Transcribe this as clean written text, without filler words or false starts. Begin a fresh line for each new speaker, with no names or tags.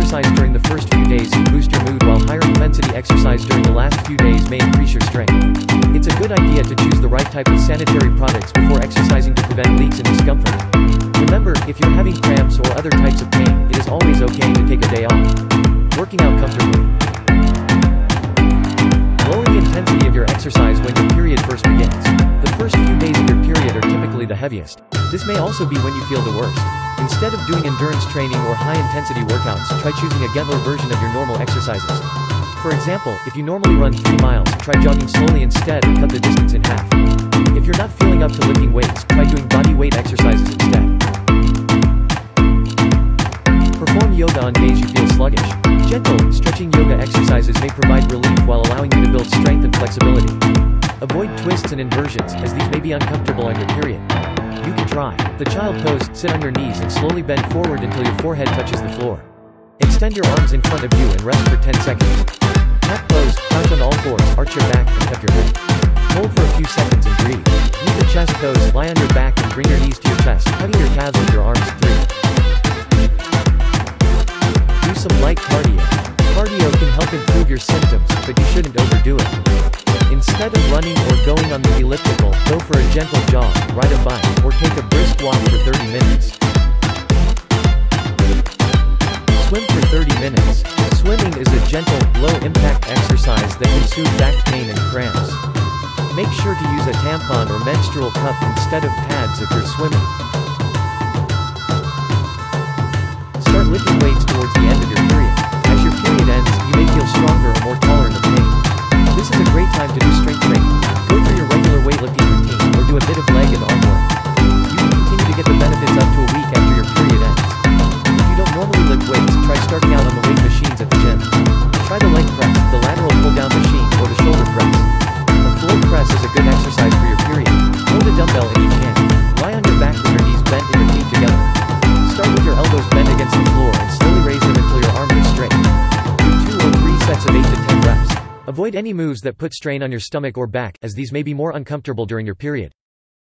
exercise during the first few days can boost your mood, while higher intensity exercise during the last few days may increase your strength. It's a good idea to choose the right type of sanitary products before exercising to prevent leaks and discomfort. Remember, if you're having cramps or other types of pain, it is always okay to take a day off. Working out comfortably. Lower the intensity of your exercise when your period first begins. The first few days of your period are typically the heaviest. This may also be when you feel the worst. Instead of doing endurance training or high-intensity workouts, try choosing a gentler version of your normal exercises. For example, if you normally run 3 miles, try jogging slowly instead or cut the distance in half. If you're not feeling up to lifting weights, try doing body weight exercises instead. Perform yoga on days you feel sluggish. Gentle, stretching yoga exercises may provide relief while allowing you to build strength and flexibility. Avoid twists and inversions, as these may be uncomfortable on your period. You can try the child pose. Sit on your knees and slowly bend forward until your forehead touches the floor. Extend your arms in front of you and rest for 10 seconds. Cat pose. Crouch on all fours, arch your back, and cup your head. Hold for a few seconds and breathe. Use the chest pose. Lie on your back and bring your knees to your chest, hugging your calves with your arms. 3. Do some light cardio. Cardio can help improve your symptoms, but you shouldn't overdo it. Instead of running or going on the elliptical, go for a gentle jog, ride a bike, or take a brisk walk for 30 minutes. Swim for 30 minutes. Swimming is a gentle, low-impact exercise that can soothe back pain and cramps. Make sure to use a tampon or menstrual cup instead of pads if you're swimming. Start lifting weights towards the end of your period. As your period ends, you may feel stronger or more tolerant of pain. This is a great time to do strength training. Go through your regular weightlifting routine, or do a bit of leg and arm work. You can continue to get the benefits up to a week after your period ends. If you don't normally lift weights, try starting out on the weight machines at the gym. Try the leg press, the lateral pull-down machine, or the shoulder press. A floor press is a good exercise for your period. Hold a dumbbell in each hand. Lie on your back with your knees bent and your feet together. Start with your elbows bent against the floor and slowly raise them until your arms are straight. Do 2 or 3 sets of 8 to 10 reps. Avoid any moves that put strain on your stomach or back, as these may be more uncomfortable during your period.